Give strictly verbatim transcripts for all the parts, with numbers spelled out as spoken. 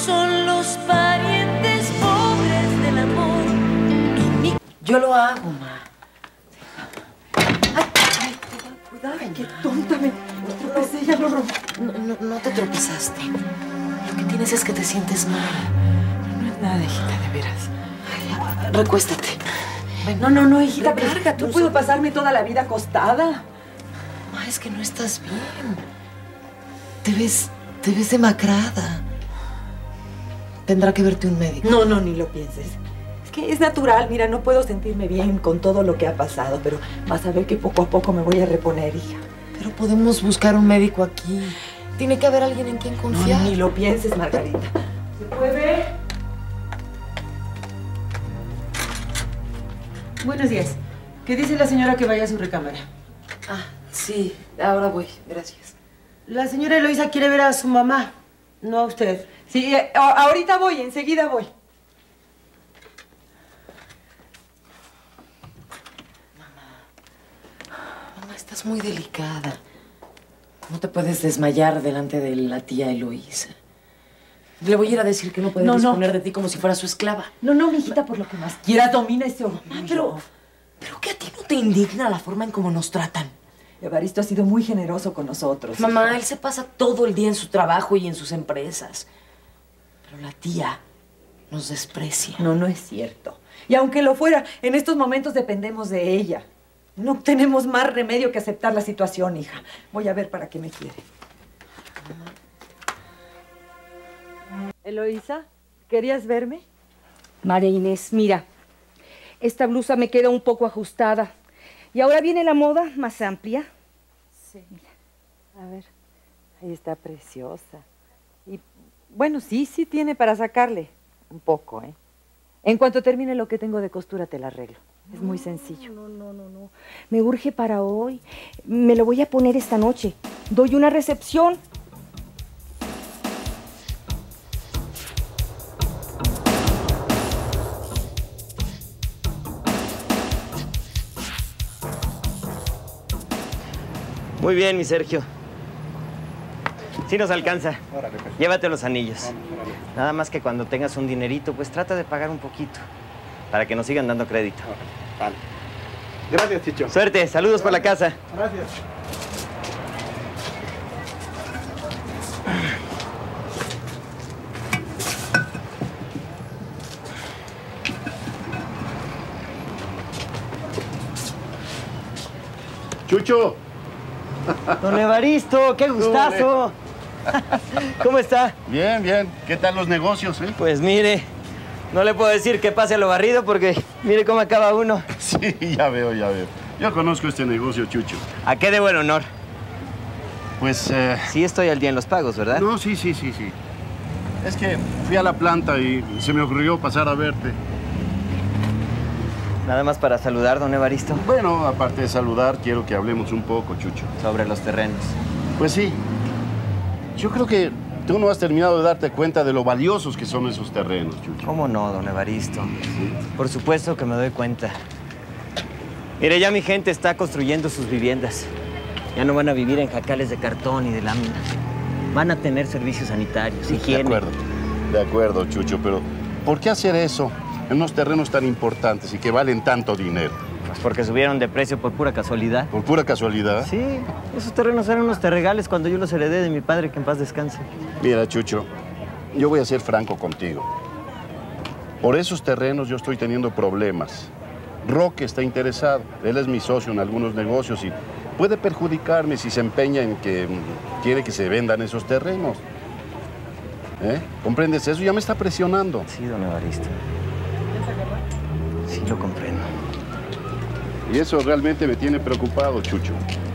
son los parientes pobres del amor. No, mi... Yo lo hago, ma. Ay, ay, cuidado. Ay, qué tonta, me tropecé, ya lo rompí. No, no, no te tropezaste. Lo que tienes es que te sientes mal. No es nada, hijita, de veras. Ay, recuéstate. Ven. No, no, no, hijita, pero Lárgate, no puedo pasarme toda la vida acostada. Ma, es que no estás bien. Te ves, te ves demacrada. Tendrá que verte un médico. No, no, ni lo pienses. Es que es natural, mira, no puedo sentirme bien con todo lo que ha pasado, pero vas a ver que poco a poco me voy a reponer, hija. Pero podemos buscar un médico aquí. Tiene que haber alguien en quien confiar. No, ni lo pienses, Margarita. ¿Se puede? Buenos días. ¿Qué dice la señora que vaya a su recámara? Ah, sí, ahora voy, gracias. La señora Eloísa quiere ver a su mamá, no a usted. Sí, eh, ahorita voy, enseguida voy. Mamá, estás muy delicada. No te puedes desmayar delante de la tía Eloísa. Le voy a ir a decir que no puede no, disponer no. de ti como si fuera su esclava. No, no, mijita, por lo que más quiera, domina ese orgullo. Pero, pero que a ti no te indigna la forma en cómo nos tratan. Evaristo ha sido muy generoso con nosotros. Mamá, hija. él se pasa todo el día en su trabajo y en sus empresas. Pero la tía nos desprecia. No, no es cierto. Y aunque lo fuera, en estos momentos dependemos de ella. No tenemos más remedio que aceptar la situación, hija. Voy a ver para qué me quiere. Eloísa, ¿querías verme? María Inés, mira, esta blusa me queda un poco ajustada. Y ahora viene la moda más amplia. Sí. Mira. A ver, ahí está preciosa. Y bueno, sí, sí tiene para sacarle un poco, ¿eh? En cuanto termine lo que tengo de costura te la arreglo. Es muy sencillo. No, no, no, no. Me urge para hoy. Me lo voy a poner esta noche. Doy una recepción. Muy bien, mi Sergio. Sí nos alcanza. Órale, pues. Llévate los anillos. Vamos, órale. Nada más que cuando tengas un dinerito, pues trata de pagar un poquito. Para que nos sigan dando crédito. Órale, vale. Gracias, Chicho. Suerte, saludos por la casa. Gracias. Chucho. Don Evaristo, qué gustazo. ¿Cómo está? Bien, bien. ¿Qué tal los negocios, eh? Pues mire, no le puedo decir que pase a lo barrido porque mire cómo acaba uno. Sí, ya veo, ya veo. Yo conozco este negocio, Chucho. ¿A qué de buen honor? Pues, eh... Sí estoy al día en los pagos, ¿verdad? No, sí, sí, sí, sí. Es que fui a la planta y se me ocurrió pasar a verte. Nada más para saludar, don Evaristo. Bueno, aparte de saludar, quiero que hablemos un poco, Chucho. Sobre los terrenos. Pues sí. Yo creo que tú no has terminado de darte cuenta de lo valiosos que son esos terrenos, Chucho. ¿Cómo no, don Evaristo? Sí. Por supuesto que me doy cuenta. Mire, ya mi gente está construyendo sus viviendas. Ya no van a vivir en jacales de cartón y de lámina. Van a tener servicios sanitarios, higiene. De acuerdo, de acuerdo, Chucho, pero ¿por qué hacer eso en unos terrenos tan importantes y que valen tanto dinero? Pues porque subieron de precio por pura casualidad. ¿Por pura casualidad? Sí, esos terrenos eran unos terregales cuando yo los heredé de mi padre, que en paz descanse. Mira, Chucho, yo voy a ser franco contigo. Por esos terrenos yo estoy teniendo problemas. Roque está interesado. Él es mi socio en algunos negocios y puede perjudicarme si se empeña en que mm, quiere que se vendan esos terrenos. ¿Eh? ¿Comprendes eso? Ya me está presionando. Sí, don Evaristo. Sí, lo comprendo. Y eso realmente me tiene preocupado, Chucho.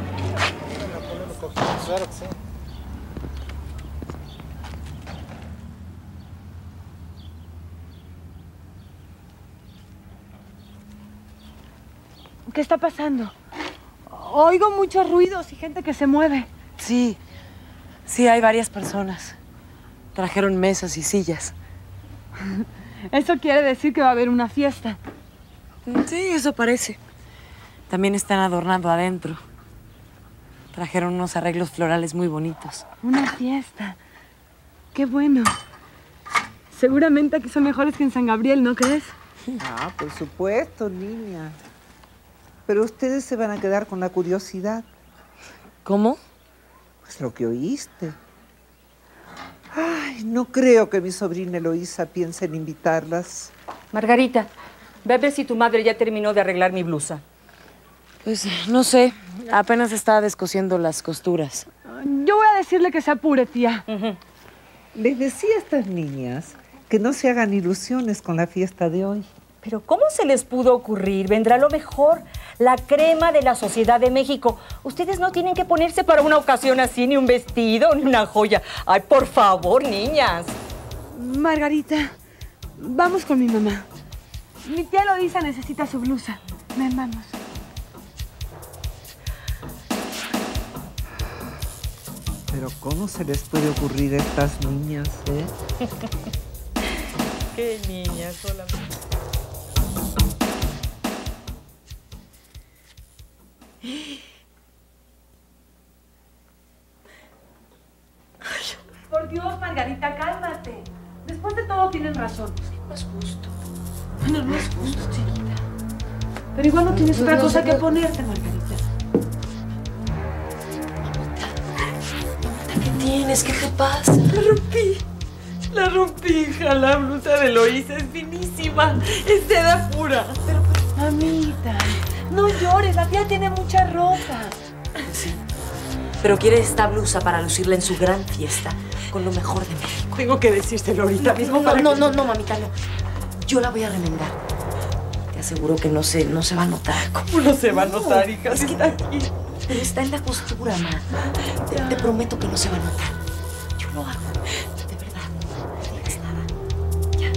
¿Qué está pasando? Oigo muchos ruidos y gente que se mueve. Sí, sí, hay varias personas. Trajeron mesas y sillas. Eso quiere decir que va a haber una fiesta. Sí, eso parece. También están adornando adentro. Trajeron unos arreglos florales muy bonitos. Una fiesta. Qué bueno. Seguramente aquí son mejores que en San Gabriel, ¿no crees? Ah, por supuesto, niña. Pero ustedes se van a quedar con la curiosidad. ¿Cómo? Pues lo que oíste. Ay, no creo que mi sobrina Eloísa piense en invitarlas. Margarita, ve a ver si tu madre ya terminó de arreglar mi blusa. Pues no sé, apenas está descosiendo las costuras. Yo voy a decirle que se apure, tía. Uh-huh. Les decía a estas niñas que no se hagan ilusiones con la fiesta de hoy. Pero ¿cómo se les pudo ocurrir? Vendrá lo mejor, la crema de la sociedad de México. Ustedes no tienen que ponerse para una ocasión así, ni un vestido, ni una joya. Ay, por favor, niñas. Margarita, vamos con mi mamá. Mi tía Eloísa necesita su blusa. Ven, vamos. Pero ¿cómo se les puede ocurrir a estas niñas, eh? Qué niñas, solamente. Por Dios, Margarita, cálmate. Después de todo tienen razón. No es justo. Bueno, no es justo, chiquita. Pero igual no tienes otra cosa que ponerte, Margarita. ¿Qué tienes? ¿Qué te pasa? La rompí. La rompí, hija. La blusa de Eloísa es finísima. Es seda pura. Pero pues, mamita, no llores. La tía tiene mucha ropa. Sí. Pero quiere esta blusa para lucirla en su gran fiesta, con lo mejor de México. Tengo que decírselo ahorita mismo. No, para no, que... no, no, mamita, no. Yo la voy a remendar. Te aseguro que no se, no se va a notar. ¿Cómo no se va a notar, hija? Es Si que está aquí. Pero está en la costura, ma. Te, te prometo que no se va a notar. Yo lo hago. De verdad. No digas nada. Ya.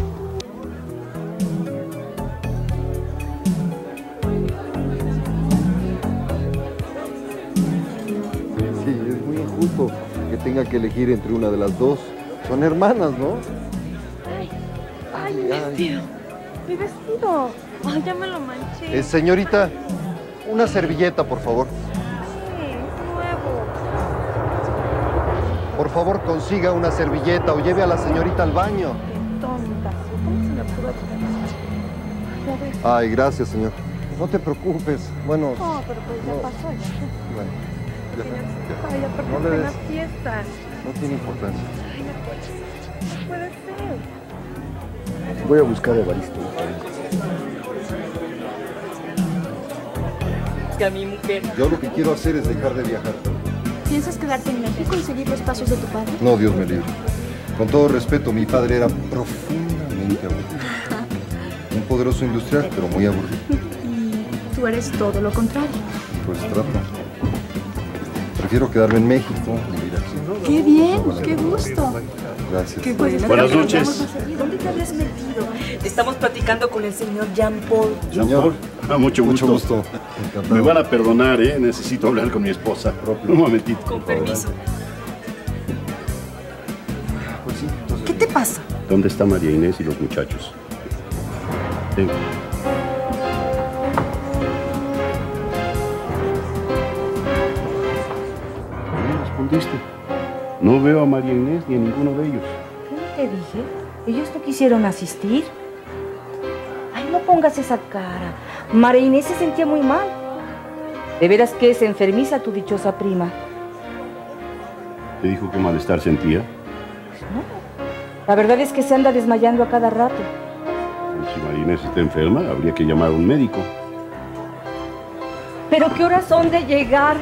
Sí, es muy injusto que tenga que elegir entre una de las dos. Son hermanas, ¿no? Ay, ay, mi vestido. Mi vestido. Ay, ya me lo manché. Eh, señorita, una servilleta, por favor. Sí, nuevo. Por favor, consiga una servilleta o lleve a la señorita al baño. Qué tonta. ¿Cómo se me pudo hacer eso? Ay, gracias, señor. No te preocupes. Bueno, No, pero pues ya no. pasó, ya. bueno, ya, ya. Ay, aparte No le de des. las fiestas. No tiene importancia. Ay, no puede ser. No puede ser. Voy a buscar a Evaristo. Que a mi mujer. Yo lo que quiero hacer es dejar de viajar. ¿Piensas quedarte en México y seguir los pasos de tu padre? No, Dios me libre. Con todo respeto, mi padre era profundamente aburrido. Un poderoso industrial, pero muy aburrido. Y tú eres todo lo contrario. Pues trato. Prefiero quedarme en México, vivir aquí. ¡Qué bien! ¡Qué gusto! Gracias. Qué bueno. Buenas noches. ¿Dónde te habías metido? Estamos platicando con el señor Jean Paul. Señor, Ah, mucho gusto. mucho gusto. Encantado. Me van a perdonar, ¿eh? Necesito hablar con mi esposa. Un momentito. Con por favor. permiso. Pues sí, entonces... ¿Qué te pasa? ¿Dónde está María Inés y los muchachos? Venga. ¿No me respondiste? No veo a María Inés ni a ninguno de ellos. ¿Qué no te dije? Ellos no quisieron asistir. Ay, no pongas esa cara. María Inés se sentía muy mal. De veras que es enfermiza tu dichosa prima. ¿Te dijo qué malestar sentía? Pues no. La verdad es que se anda desmayando a cada rato. Pues si María Inés está enferma, habría que llamar a un médico. ¿Pero qué horas son de llegar?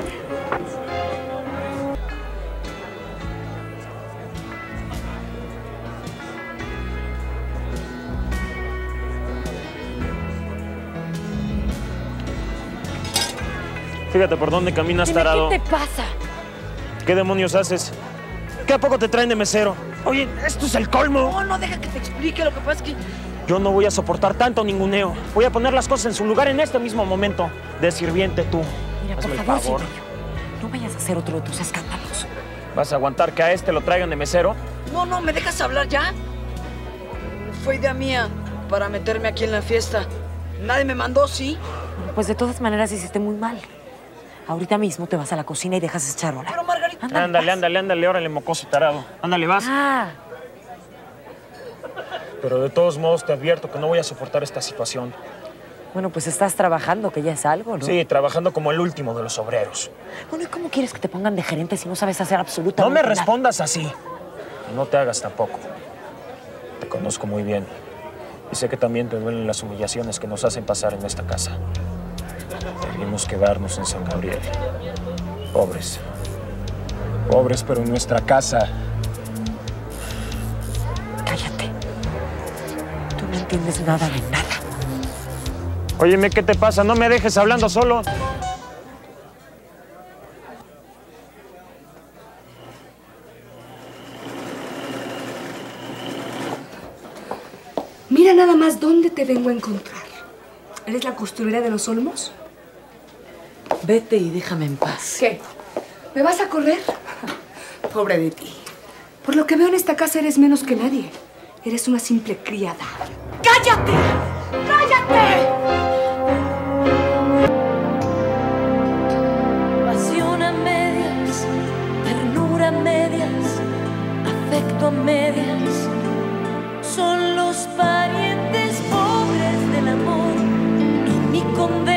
Fíjate por dónde caminas, tarado. ¿Qué te pasa? ¿Qué demonios haces? ¿Qué a poco te traen de mesero? Oye, esto es el colmo. No, no, deja que te explique. Lo que pasa es que... Yo no voy a soportar tanto ninguneo. Voy a poner las cosas en su lugar en este mismo momento. De sirviente tú. Mira, por Hazme el favor, favor. Silverio, no vayas a hacer otro de tus escándalos. ¿Vas a aguantar que a este lo traigan de mesero? No, no, ¿me dejas hablar ya? Fue idea mía para meterme aquí en la fiesta. Nadie me mandó, ¿sí? Pues de todas maneras hiciste muy mal. Ahorita mismo te vas a la cocina y dejas esa charola. Pero Margarita... Ándale, ándale, ándale, ándale, mocoso tarado. Ándale, vas. Ah. pero de todos modos te advierto que no voy a soportar esta situación. Bueno, pues estás trabajando, que ya es algo, ¿no? Sí, trabajando como el último de los obreros. Bueno, ¿y cómo quieres que te pongan de gerente si no sabes hacer absolutamente nada? No me nada? respondas así. Y no te hagas tampoco. Te conozco muy bien. Y sé que también te duelen las humillaciones que nos hacen pasar en esta casa. Debimos quedarnos en San Gabriel. Pobres. Pobres, pero en nuestra casa. Cállate. Tú no entiendes nada de nada. Óyeme, ¿qué te pasa? No me dejes hablando solo. Mira nada más dónde te vengo a encontrar. ¿Eres la costurera de los Olmos? Vete y déjame en paz. ¿Qué? ¿Me vas a correr? Pobre de ti. Por lo que veo en esta casa eres menos que nadie. Eres una simple criada. ¡Cállate! ¡Cállate! Pasión a medias, ternura a medias, afecto a medias. Son los parientes pobres del amor y mi condena.